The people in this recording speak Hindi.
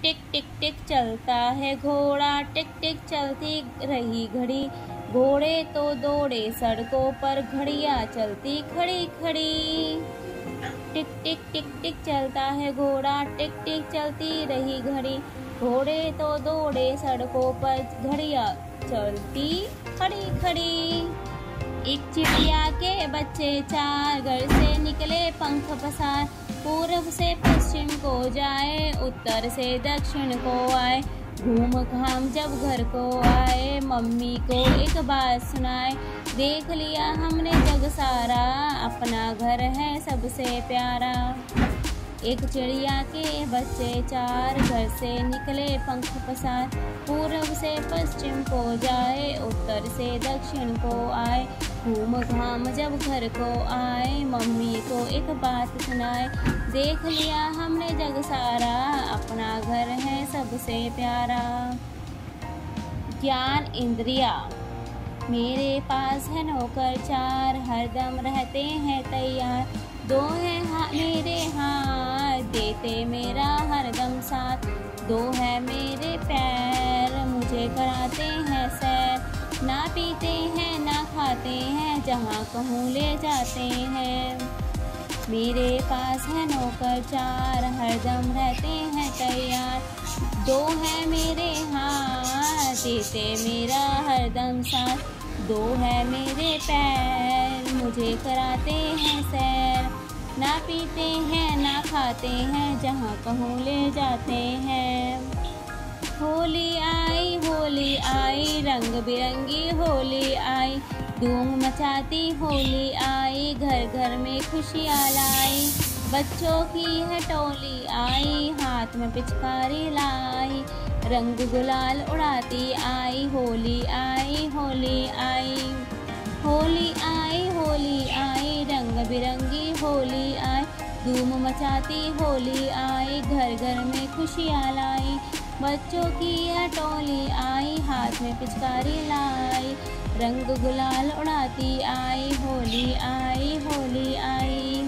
टिक टिक टिक चलता है घोड़ा, टिक टिक चलती रही घड़ी। घोड़े तो दौड़े सड़कों पर, घड़ियां चलती खड़ी खड़ी। टिक टिक टिक टिक चलता है घोड़ा, टिक टिक चलती रही घड़ी। घोड़े तो दौड़े सड़कों पर, घड़ियां चलती खड़ी खड़ी। एक चिड़िया के बच्चे चार, घर से निकले पंख पसार। पूर्व से पश्चिम को जाए, उत्तर से दक्षिण को आए। घूम घाम जब घर को आए, मम्मी को एक बात सुनाए। देख लिया हमने जग सारा, अपना घर है सबसे प्यारा। एक चिड़िया के बच्चे चार, घर से निकले पंख पसार। पूर्व से पश्चिम को जाए, उत्तर से दक्षिण को आए। घूम घाम जब घर को आए, मम्मी को एक बात सुनाए। देख लिया हमने जग सारा, अपना घर है सबसे प्यारा। ज्ञान इंद्रिया। मेरे पास है नौकर चार, हरदम रहते हैं तैयार। दो हैं मेरे हाथ, देते मेरा हरदम साथ। दो है मेरे पैर, मुझे कराते हैं सैर। ना पीते हैं ना खाते हैं, जहाँ कहूँ ले जाते हैं। मेरे पास है नौकर चार, हरदम रहते हैं तैयार। दो है मेरे हाथ, देते मेरा हरदम साथ। दो है मेरे पैर, मुझे कराते हैं सैर। ना पीते हैं ना खाते हैं, जहाँ कहूँ ले जाते हैं। होली आई, रंग बिरंगी होली आई। धूम मचाती होली आई, घर घर में खुशियाँ लाई। बच्चों की है टोली आई, हाथ में पिचकारी लाई। रंग गुलाल उड़ाती आई, होली आई होली आई। होली आई, रंग बिरंगी होली आई। धूम मचाती होली आई, घर घर में खुशियाँ लाई। बच्चों की यह टोली आई, हाथ में पिचकारी लाई। रंग गुलाल उड़ाती आई, होली आई होली आई।